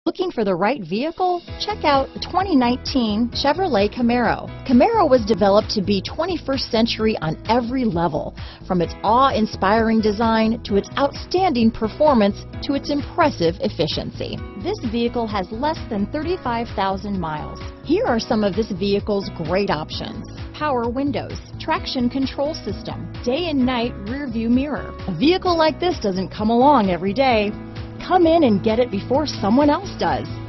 Looking for the right vehicle? Check out 2019 Chevrolet Camaro. Camaro was developed to be 21st century on every level, from its awe-inspiring design to its outstanding performance to its impressive efficiency. This vehicle has less than 35,000 miles. Here are some of this vehicle's great options: power windows, traction control system, day and night rear view mirror. A vehicle like this doesn't come along every day. Come in and get it before someone else does.